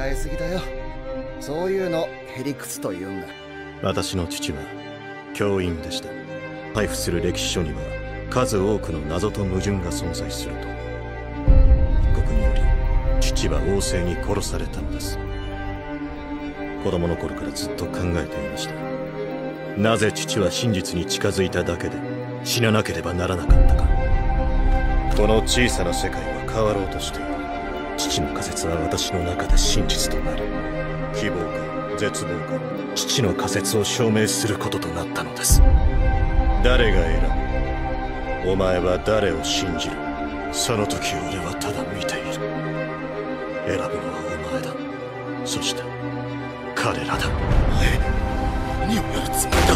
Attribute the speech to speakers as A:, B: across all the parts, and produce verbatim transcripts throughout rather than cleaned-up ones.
A: えすぎだよ。そういうのへりくつと言うんだ。
B: 私の父は教員でした。配布する歴史書には数多くの謎と矛盾が存在すると。一国により父は王政に殺されたのです。子供の頃からずっと考えていました。なぜ父は真実に近づいただけで死ななければならなかったか。この小さな世界は変わろうとしている。父の仮説は私の中で真実となり、希望か絶望か父の仮説を証明することとなったのです。誰が選ぶ？お前は誰を信じる？その時俺はただ見ている。選ぶのはお前だ。そして彼らだ。
A: お前、何をやるつもり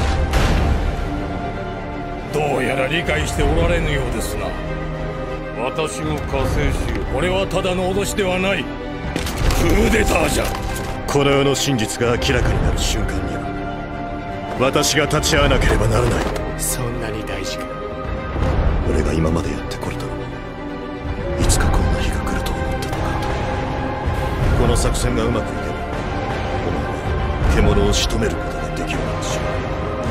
A: だ？
C: どうやら理解しておられぬようですな。私も加勢しよう。これはただの脅しではない。クーデターじゃ。
B: この世の真実が明らかになる瞬間には私が立ち会わなければならない。
D: そんなに大事か？
B: 俺が今までやってこれたのはいつかこんな日が来ると思ってたからだ。この作戦がうまくいけばお前は獣を仕留めることができるかもしれない。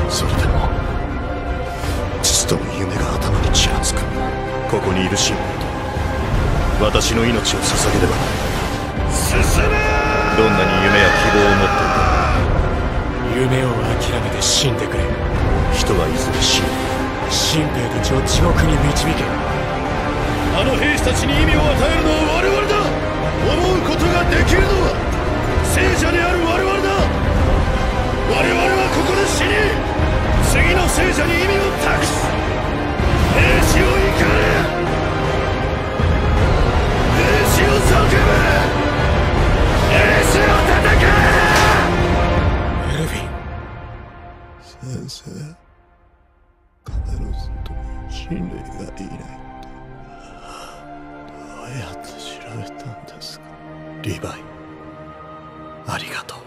B: それでも父との夢が頭にちらつく。ここにいる神兵と私の命を捧げれば
C: 進め。
B: どんなに夢や希望を持っていても
D: 夢を諦めて死んでくれ。
B: 人はいずれ死ぬ。
D: 神兵たちを地獄に導け。
C: あの兵士たちに意味を与えるのは我々だ。思うことができるのは聖者である我々だ。我々はここで死に次の聖者に意味を託す。兵士を怒れ。兵士を叫べ。兵士を戦え。
D: エルヴィン
B: 先生、カメロスと人類がいないとどうやって調べたんですか？リヴァイ、ありがとう。